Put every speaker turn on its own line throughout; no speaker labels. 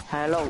Hello.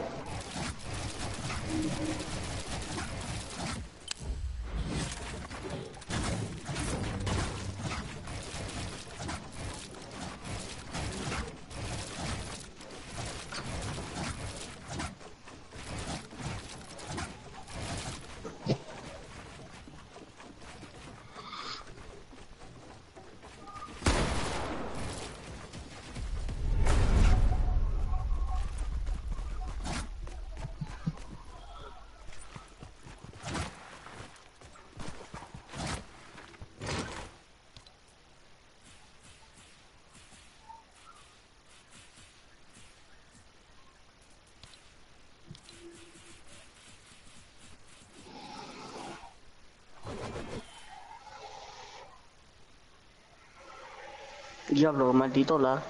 Diablo, maldito lag.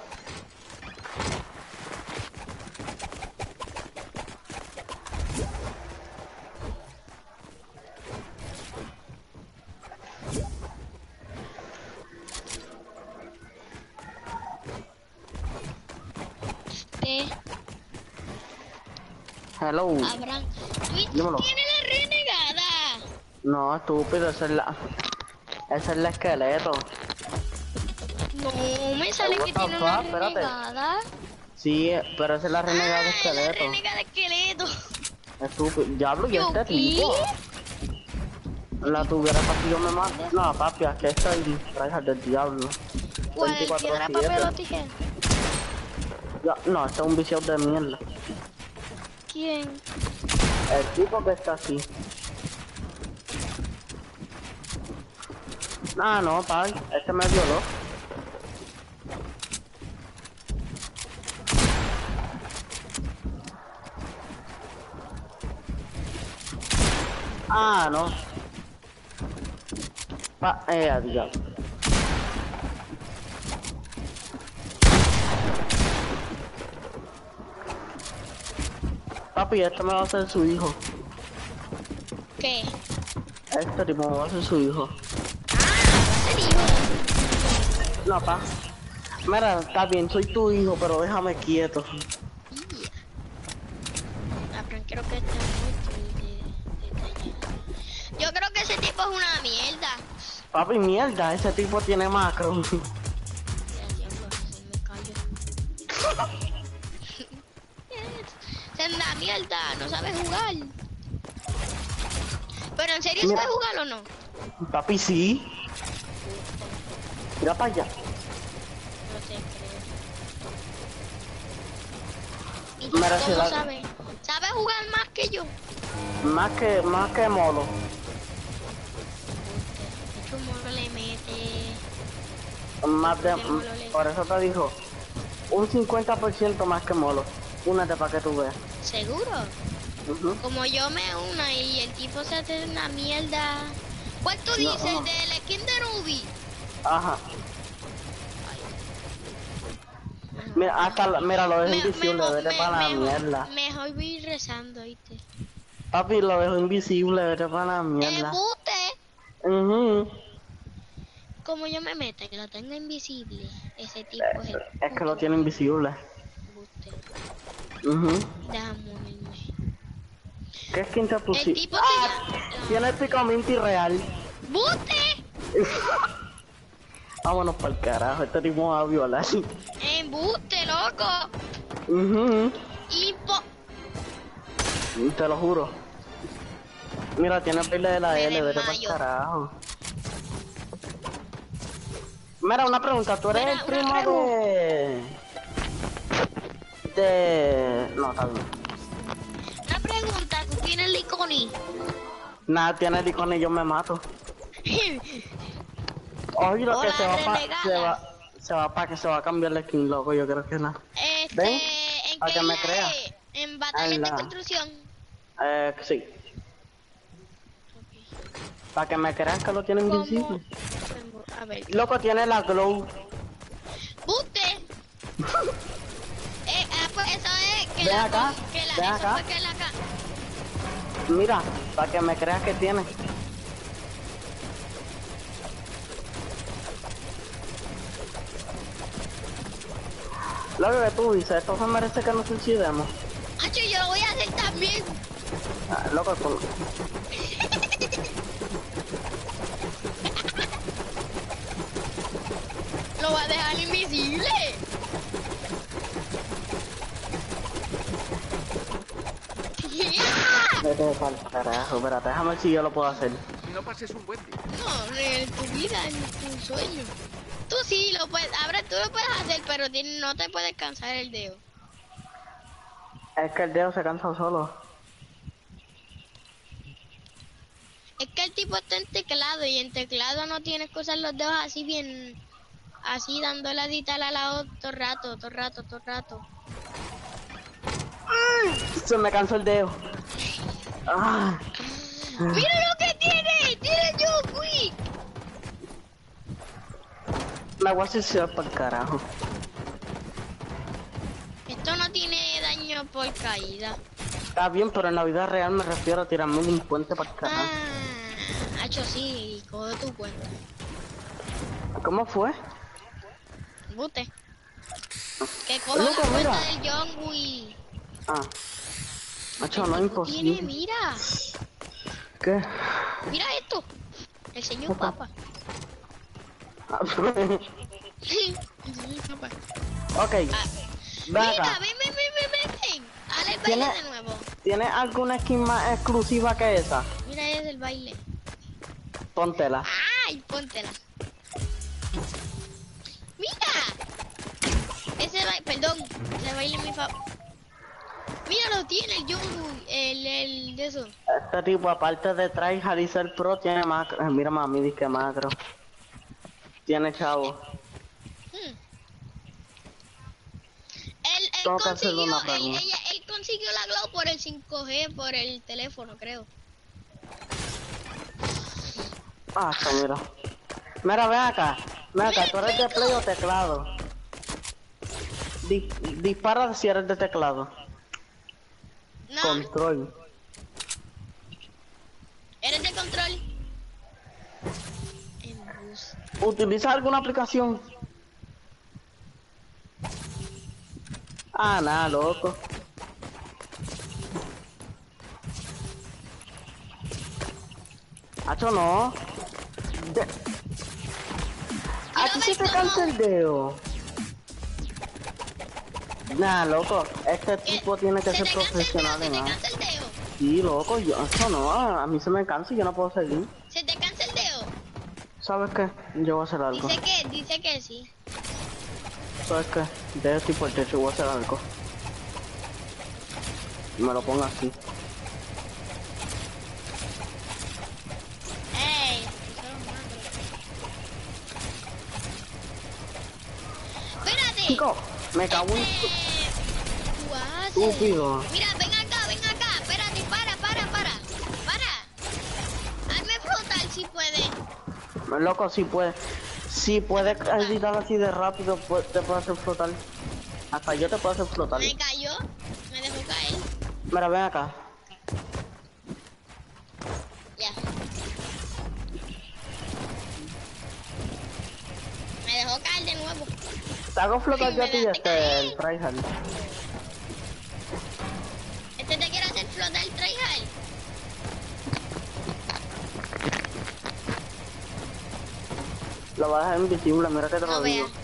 Hello.
Abraham, Twitch
Dímelo.
tiene la renegada.
No, estúpido, esa es la esqueleto.
No, me sale
What
que
the
tiene
fuck?
una
Espérate.
renegada.
Sí, pero esa es la renegada de
La
esqueleto.
renegada esqueleto.
Estúpido. Diablo, ¿y
Yo,
este
¿qué?
tipo? La tuviera para que yo me mate. No, papi, es que estoy tryhard del diablo.
¿Cuál? ¿El piedra, papel o tijera?
Ya, no, este es un viciado de mierda.
¿Quién?
El tipo que está aquí. Ah, no, pai, este me violó. Ah, no. Diablo. Papi, este me va a hacer su hijo.
¿Qué?
Este tipo me va a hacer su hijo.
Ah, ¿en serio?
No, pa. Mira, está bien, soy tu hijo, pero déjame quieto.
Abraham, creo que está muy detallado. Yo creo que ese tipo es una mierda.
Papi, mierda, ese tipo tiene macro.
Ya, diablo, se me cayó. Se anda mierda, no sabe jugar. Pero en serio,
Mira.
¿sabe jugar o no?
Papi, sí. Mira para allá.
No te creo. ¿Y tú
Mira, si
cómo
la-
sabes? ¿Sabe jugar más que yo?
Más que molo.
Mucho moro le mete.
Más de...
Porque molo le...
Por eso te dijo. Un 50% más que molo. Únete para que tú veas.
¿Seguro?
Ujú.
Como yo me una y el tipo se hace una mierda. ¿Cuál tú
No.
dices? ¿El del skin de Ruby?
Ajá. Mira, mira, lo dejo invisible, vete para la mierda.
Mejor voy rezando, ¿viste?
Papi, lo dejo invisible, vete para la mierda.
Embute.
Mhm.
Como yo me meto y lo tengo invisible, ese tipo es el
Es que lo
puto
tiene invisible.
embuste.
Mhm.
Déjame unirme.
¿Qué skin te
El
pusiste?
tipo
¡Ah!
se
Tiene el pico minty real.
¡Bute!
Vámonos para el carajo, este tipo me va a violar.
¡Embuste, loco!
Mhm.
Impo...
Te lo juro. Mira, tiene pila de la
Me
L, vete para el
desmayo.
carajo. Mira, una pregunta, ¿tú eres
Mira,
el
una
primo
pregunta.
No, está bien.
Una pregunta, ¿tú tienes Liconi?
Nada, tiene el icono y yo me mato. Oye, lo que
Hola, renegada.
se va a cambiar la skin, loco, yo creo que no. ¿Ven?
¿En
Para
qué
que me
isla
crea.
es? En batallas de construcción.
Sí. Para que me creas que lo tiene
¿Cómo?
invisible.
A ver.
Loco, tiene la glow.
¡Buste! Pues eso es que
Ven
la...
acá,
Que la
ven
eso
acá.
fue que la...
Mira, para que me creas que tiene. Lo que tú dices, esto se merece que nos suicidemos.
Hacho,
Ah, loco,
Lo va a dejar invisible.
vete pa'l carajo, espérate, déjame ver si yo lo puedo hacer.
No pases un buen día.
No, en tu vida, en tu sueño. Tú sí lo puedes, ahora tú lo puedes hacer, pero no te puedes cansar el dedo.
Es que el dedo se cansa solo.
Es que el tipo está en teclado y en teclado no tienes que usar los dedos así bien, así dando la dita al lado todo rato, todo rato, todo rato.
Se me cansó el dedo. Ah,
¡Mira lo que tiene! ¡Tiene John Wick!
la voy a hacer para el carajo.
Esto no tiene daño por caída.
Está bien, pero en la vida real me refiero a tirarme de un puente para el carajo.
Ah, hecho sí, coge tu cuenta.
¿Cómo fue?
Bute. Que cojo
Loco,
la cuenta
mira.
del John Wick.
Ah, macho, no es
Tiene,
imposible.
mira.
¿Qué?
Mira esto. El señor Papa. El señor Papa.
Ok,
Ah,
ven
mira,
acá.
ven. Hale el
¿Tiene-
baile de nuevo.
¿Tienes alguna skin más exclusiva que esa?
Mira, es el baile.
Póntela.
¡Ay, póntela! ¡Mira! Ese baile, perdón, ese baile es mi favor. Mira, lo tiene el John, el de eso.
Este tipo, aparte de tryhard y ser pro, tiene macro. Mira, mami, dice que macro. Tiene chavo.
Hmm. Él
Tengo que hacerle
consiguió,
una pregunta.
él consiguió la Glow por el 5G, por el teléfono, creo.
Ah, está, mira. Mira, ven acá. Ven acá, ¿tú eres de play o teclado? Dispara si eres de teclado.
No,
Control.
¿eres de control? En bus.
¿Utiliza alguna aplicación? Ah, nada, loco. Hacho, no. De... ¿A ti se te cansa el dedo? Nah, loco. Este tipo tiene que
¿Se
ser
te cansa el dedo?
profesional
¿Se
en
te
nada.
cansa el dedo?
Sí, loco, yo, eso no, a mí se me cansa y yo no puedo seguir.
¿Se te cansa el dedo?
¿Sabes qué? Yo voy a hacer algo.
Dice que sí.
¿Sabes qué? Dejo esto por el techo, voy a hacer algo. Me lo pongo así.
Ey, eso es malo. Espérate.
Chico, me cago en
¿Tú haces?
estúpido.
Mira, ven acá. Espérate, para. Hazme flotar si puede.
Loco, si puedes editar así de rápido, te puedo hacer flotar. Hasta yo te puedo hacer flotar.
Me cayó, me dejó caer.
Mira, ven acá.
Ya. Me dejó caer de nuevo.
Te hago flotar
Sí,
yo a
me
ti
dejaste caer.
el tryhard.
Este te quiere hacer flotar el tryhard.
Lo vas a dejar invisible, mira que te
No
lo digo.
vea.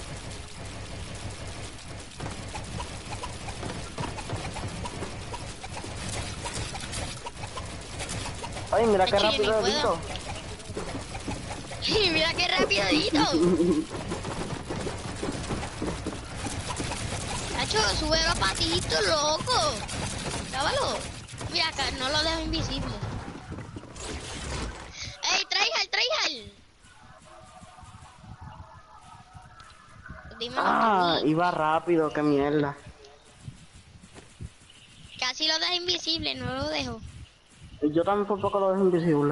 Ay, mira qué
Es que yo
rápido
ni puedo.
edito.
Mira qué rapidito. Nacho, sube los patitos, loco. Cábalo. Mira acá, no lo dejo invisible. ¡Ey, tryhard! Dímelo
Ah,
a mí.
iba rápido, qué mierda.
Casi lo dejo invisible, no lo dejo.
Y yo también por poco lo dejo invisible.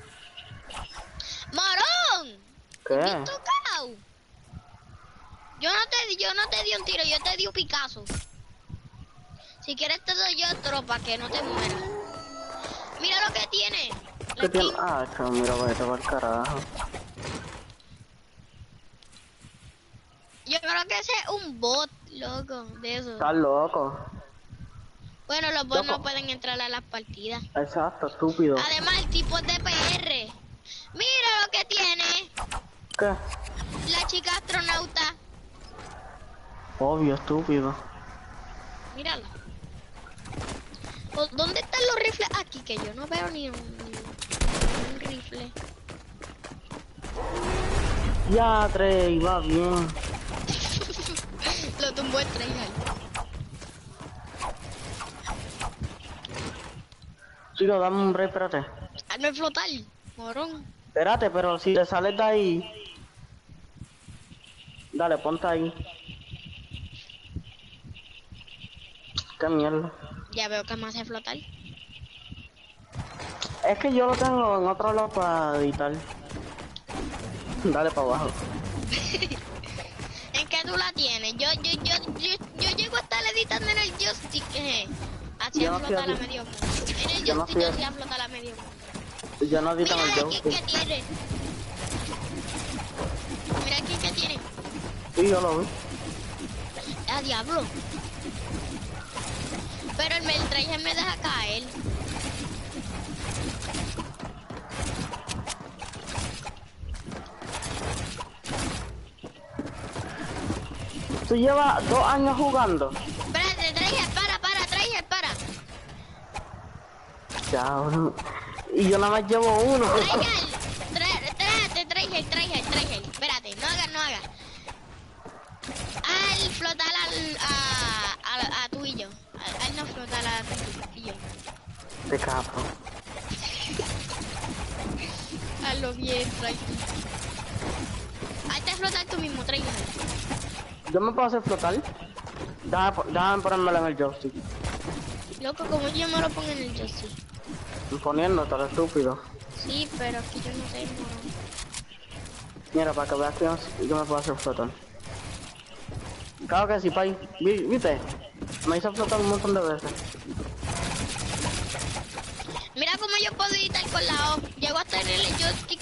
¡Morón!
¿Qué?
¿Me has tocado? Yo no te di un tiro, yo te di un Picasso. Si quieres te doy otro para que no te mueras. Mira lo que tiene.
¿Qué
La
tiene?
skin.
Ah, chao, mira, vete para el carajo.
Yo creo que ese es un bot, loco, de eso.
Estás loco.
Bueno, los bots no
Loco.
pueden entrar a las partidas.
Exacto, estúpido.
Además, el tipo es de PR. Mira lo que tiene
¿Qué?
la chica astronauta.
Obvio, estúpido.
Mírala. ¿Dónde están los rifles? Aquí, que yo no veo ni un rifle.
Ya, Trey, va bien.
Lo tumbó el trailer.
Chico, dame un break, espérate.
Ah, no es flotar, morón.
Espérate, pero si te sales de ahí... Dale, ponte ahí. Qué mierda.
Ya veo que me hace flotar.
Es que yo lo tengo en otro lado para editar. Dale para abajo.
¿En qué tú la tienes? Yo llego a estar editando en el joystick. Hacía
Yo no estoy
flotar a
aquí.
medio mundo. En el
Yo no
joystick yo
estoy
hacía flotar a medio mundo.
Yo no edito
Mira
en el
aquí
joystick.
que tiene. Mira aquí que tiene.
Sí, yo lo vi.
¡Ah, diablo! Pero el Meltraje me deja caer.
Tú llevas 2 años jugando.
Espérate, Traje, para.
Chao. Y yo nada más llevo uno.
Traje. Espérate, no hagas. Al flotar a tú y yo. Al no flotar a tú y yo.
De capo.
Hazlo bien, Traje. Hazte flotar tú mismo, Traje.
Yo me puedo hacer flotar. Déjame ponérmelo en el joystick.
Loco, como yo me lo pongo en el joystick.
Poniéndotelo, estúpido.
Sí, pero aquí yo no sé, morón.
Mira, para que veas que yo me puedo hacer flotar. Claro que sí, pay. ¿Viste? Me hizo flotar un montón de veces.
Mira cómo yo puedo editar con la O. Llego a tener el joystick.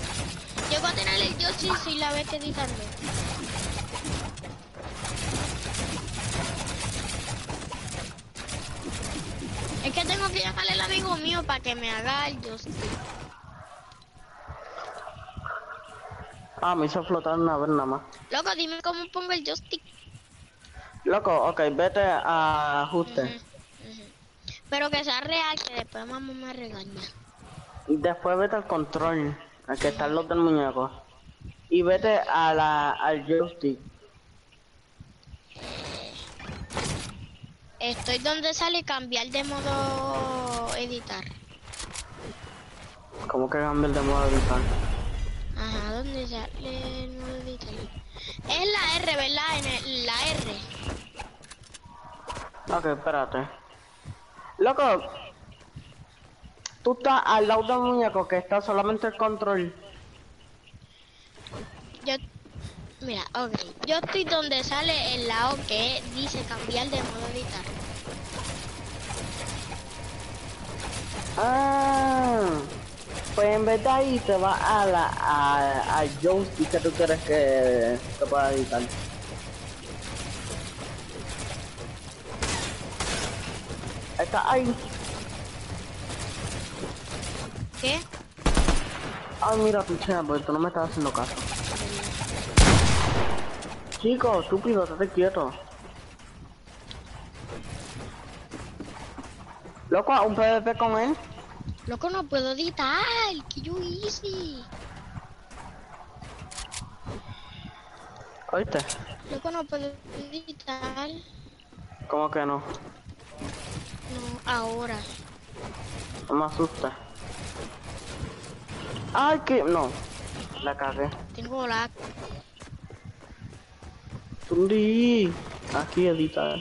Si la ves editando. Es que tengo que llamarle al amigo mío para que me haga el joystick.
Ah, me hizo flotar una vez nada más.
Loco, dime cómo pongo el joystick.
Loco, ok, vete a ajuste.
Ujú. Pero que sea real, que después mamá me regaña.
Después vete al control, al que están los del muñeco. Y vete al joystick.
Estoy donde sale cambiar de modo editar.
¿Cómo que cambia el de modo editar?
Ajá, ¿dónde sale el modo editar? Es la R, ¿verdad? La R.
Ok, espérate. Loco, tú estás al lado del muñeco que está solamente el control.
Mira, ok. Yo estoy donde sale el lado que dice cambiar de modo editar.
Ah, pues en vez de ahí te vas al joystick que tú quieres que te pueda editar. Está ahí.
¿Qué?
Ay, mira, tu chena, porque tú no me estás haciendo caso. Chico, estúpido, estate quieto. Loco, un PvP con él.
Loco, no puedo editar. Que yo hice.
¿Oíste?
Loco, no puedo editar.
¿Cómo que no?
No, ahora.
No me asusta. Ay, que... No. La cagué.
Tengo lag.
Tundi. Aquí editar.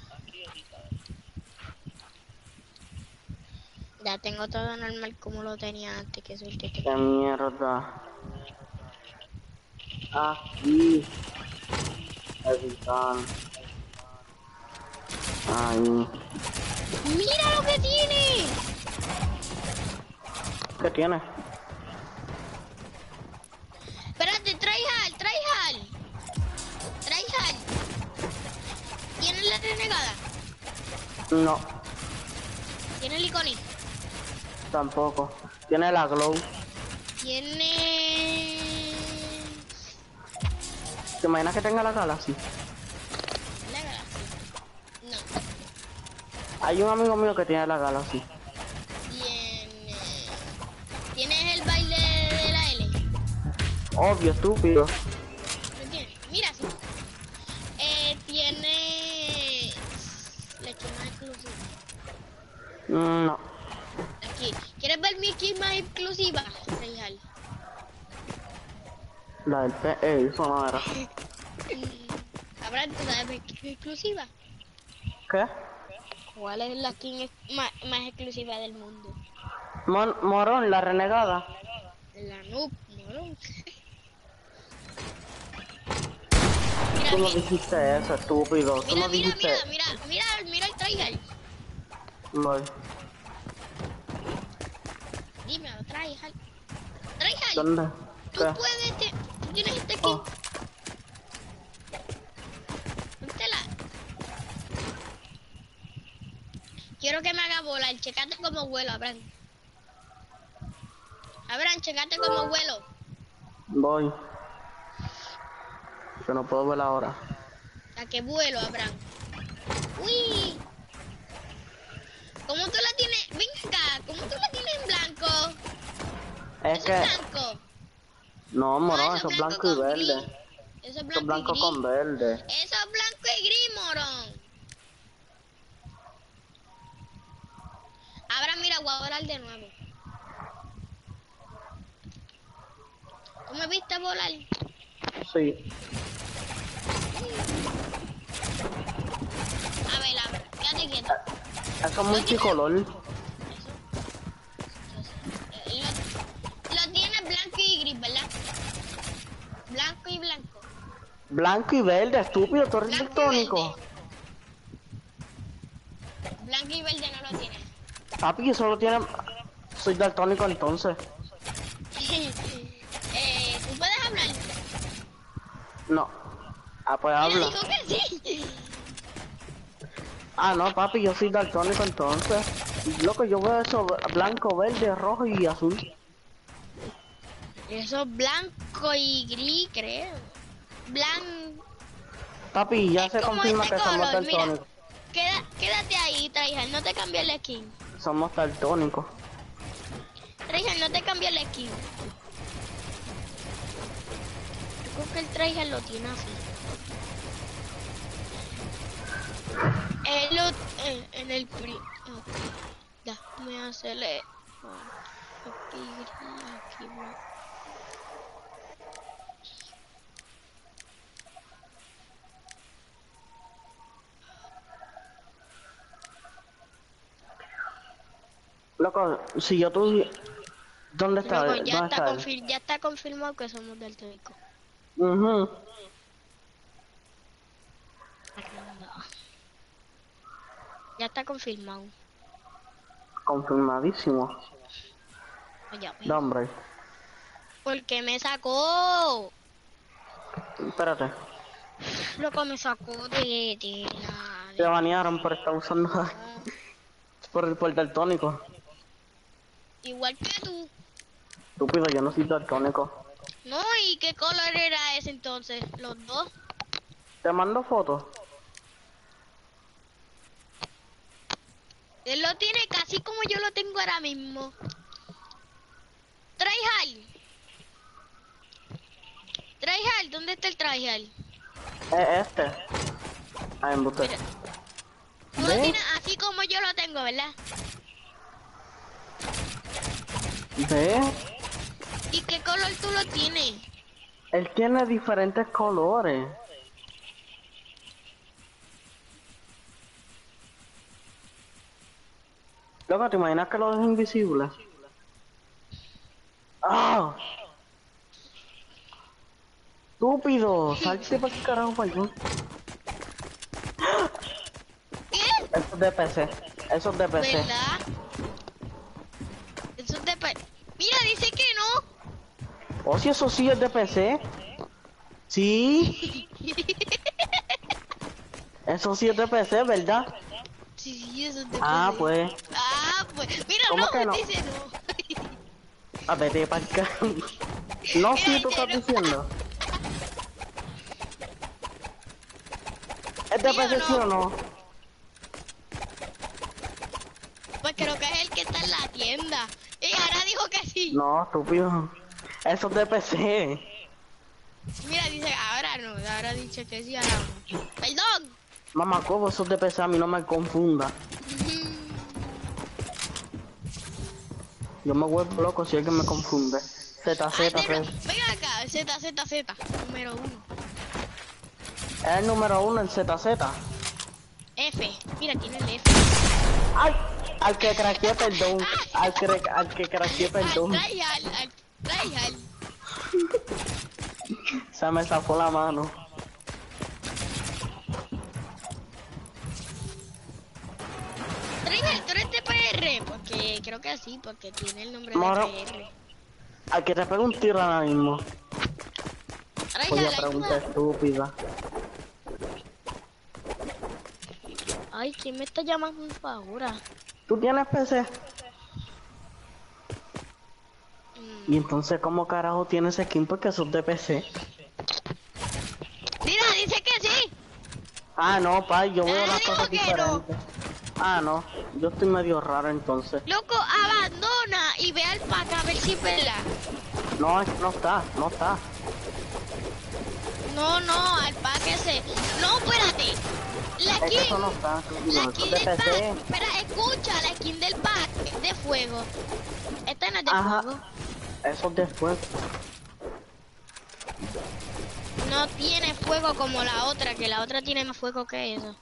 Ya tengo todo normal como lo tenía antes, que suerte.
Qué mierda. Aquí. Editar. Ahí.
¡Mira lo que tiene!
¿Qué tiene?
Espérate, Tryhard. ¿Tienes la renegada?
No.
¿Tiene el Iconi?
Tampoco. Tiene la glow.
Tiene...
¿Te imaginas que tenga la Galaxy?
La Galaxy. No.
Hay un amigo mío que tiene la Galaxy.
Tiene... ¿Tienes el baile de la L?
Obvio, estúpido.
¿Lo tiene? Mira, sí. Tiene... La skin más exclusiva.
No.
Aquí. ¿Quieres ver mi skin más exclusiva? Real.
La del P. Eso no era.
Habrá tú sabes mi skin exclusiva.
¿Qué?
¿Cuál es la skin más exclusiva del mundo?
Morón, la renegada.
La noob, morón.
Tú no
Mira,
dijiste eso, estúpido. Tú
mira,
no
mira,
dijiste.
mira el trailer.
Voy.
Dime, trailer. Trailer,
¿Dónde?
tú
¿Qué?
puedes, tú tienes este skin.
Oh,
Póntela. Quiero que me haga volar. Checate como vuelo, Abraham. Abraham, checate como vuelo.
voy. Que no puedo ver ahora.
¿A qué vuelo, Abraham? Uy. ¿Cómo tú la tienes? Ven acá. ¿Cómo tú la tienes en blanco?
Es
Eso
que.
es blanco.
No, morón,
eso
eso es blanco y
con
verde.
gris. Eso es
Eso es
blanco y
blanco
gris.
con verde.
Eso es blanco y gris, morón. Ahora mira, voy a volar de nuevo. ¿Tú me viste volar?
Sí.
A ver, quédate quieto.
Eso es multicolor.
Lo tiene blanco y gris, ¿verdad? Blanco y blanco.
Blanco y verde, estúpido, tú eres
Blanco y
daltónico.
Blanco y verde no lo tiene.
Papi, eso lo tiene. Soy daltónico entonces.
¿Tú puedes hablar?
No. Ah, pues
Mira,
habla.
dijo que sí.
Ah, no, papi, yo soy daltónico entonces. Loco, yo veo eso blanco, verde, rojo y azul.
Eso es blanco y gris, creo. Blanco.
Papi, ya
Es
se
como
confirma
este
que somos
color, mira.
daltónicos.
Quédate ahí, Traijan, no te cambies la skin.
Somos daltónicos.
Traijan, no te cambies la skin. Yo creo que el Traijan lo tiene así. En el pri... Ya, voy a hacerle... Aquí, blanco.
Loco, si yo tuviera... ¿Dónde está?
Luego, ya
¿Dónde
está,
está él?
ya está confirmado que somos daltónicos.
Mhm.
Ya está confirmado.
Confirmadísimo.
Oye,
No, hombre.
porque me sacó.
Espérate.
Loco, me sacó de
Te banearon por estar usando... por daltónico.
Igual que tú.
Estúpido, yo no soy daltónico.
No, ¿y qué color era ese entonces? Los dos.
Te mando fotos.
Él lo tiene casi como yo lo tengo ahora mismo. Tryhard. Tryhard, ¿dónde está el Tryhard?
Este. Ah, embuste.
Mira. Tú lo
¿Ves?
tienes así como yo lo tengo, ¿verdad?
¿Ves?
¿Y qué color tú lo tienes?
Él tiene diferentes colores. Loco, ¿te imaginas que lo dejo invisible? ¡Ah! ¡Estúpido! Salte para el carajo para allá.
¿Qué?
Eso es de PC. Eso es de PC.
¿Verdad? Eso es de... Mira, dice que no.
O si eso sí es de PC. Sí. Eso sí es de PC, ¿verdad?
Sí, eso es de
Ah,
PC.
pues.
Ah,
¿Cómo
no,
que no?
dice no.
A ver, de para acá. No, sí, tú estás diciendo. ¿Es de
¿Sí o
PC sí o no?
Pues creo que es el que está en la tienda. Y ahora dijo que sí.
No, estúpido. Eso es de PC.
Mira, dice, ahora no, ahora dice que sí, ahora no. Perdón.
Mamá, ¿cómo eso es de PC? A mí no me confunda. Yo me vuelvo loco si alguien me confunde.
Ay,
ZZ3.
venga acá, Z, número 1.
Es el número 1 en ZZ.
F, mira, tiene el F.
¡Ay! Al que craqueé, perdón. Al que craqueé, perdón.
Al tryhard.
Se me zafó la mano.
Tryhard, ¿tú eres de PR? Porque creo que sí, porque tiene el nombre
Moro.
de PR.
Al que te pego un tiro ahora mismo. Oye,
Tryhard,
pregunta
ayuda.
estúpida.
Ay, ¿quién me está llamando por ahora?
¿Tú tienes PC? Y entonces, ¿cómo carajo tienes skin? Porque eso es de PC.
Mira, dice que sí.
Ah, no, pa, yo veo las
dijo
cosas
que no.
diferentes. Ah, no, yo estoy medio raro entonces.
Loco, abandona y ve al pack a ver si es verdad.
No, no está, no está.
No, al pack ese. No, espérate. La
Es que
skin,
eso no está,
la
no, eso
skin
es de
del pack.
PC.
Espera, escucha, la skin del pack es de fuego. Esta no es de
Ajá.
fuego.
Eso es después.
No tiene fuego como la otra, que la otra tiene más fuego que eso.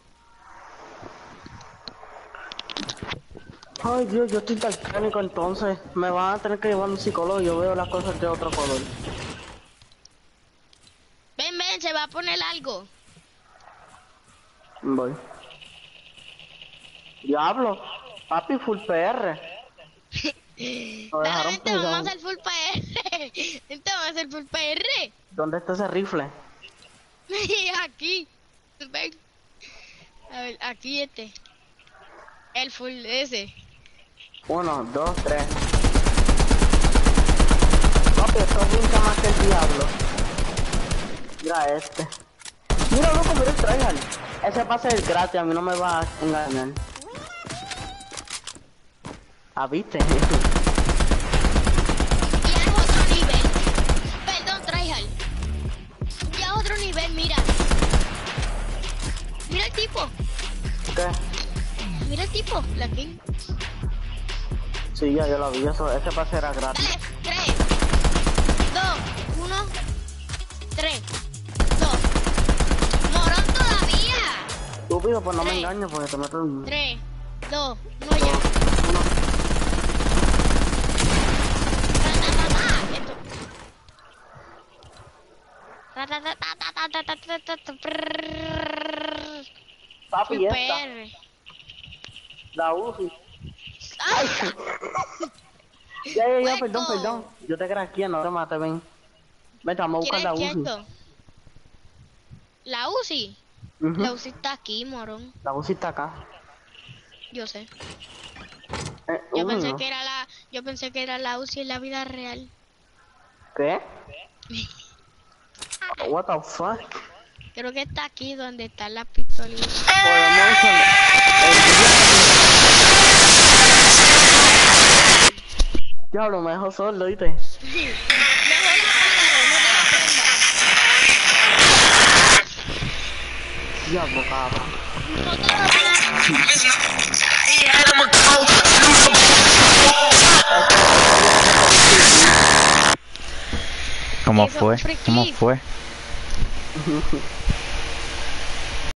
Ay, Dios, yo estoy daltónico entonces. Me van a tener que llevar a un psicólogo y yo veo las cosas de otro color.
Ven, se va a poner algo.
Voy. Diablo, papi, full PR. Lo
Dale,
dejaron
vente, vamos a
pegado.
hacer full PR. Vente, vamos a hacer full PR.
¿Dónde está ese rifle?
Aquí. Ven. A ver, aquí este. El full ese.
1, 2, 3. Papi, esto brinca más que el diablo. Mira este. Mira, loco, mira el tryhard. Ese pase es gratis, a mí no me va a engañar. Ah, ¿viste?
Y es otro nivel. Perdón, tryhard. Ya es otro nivel, mira. Mira el tipo.
¿Qué?
Mira el tipo. La king.
Sí, ya yo lo vi, eso, ese pase era gratis.
Dale, 3, 2, 1, 3, 2. Morón todavía.
Estúpido, pues no me
Tres.
engañes porque te meto en...
3, 2, 1 ya. Esto.
Papi, esta.
PR.
La Uzi.
¡Ay!
Ya,
Hueco.
perdón. Yo te craqueé, no te maté, ven. Vete, vamos a buscar la
¿Quieres
Uzi.
quieto? La UCI.
Ujú.
La UCI está aquí, morón.
La Uzi está acá.
Yo sé.
Uy,
Yo pensé
no.
que era la UCI en la vida real.
¿Qué? What the fuck?
Creo que está aquí donde están las pistolitas.
Podemos usar Diablo, me dejó solo, ¿viste? Diablo, cabrón.
¿Cómo
Eso
fue?
fue
¿Cómo
clip.
fue?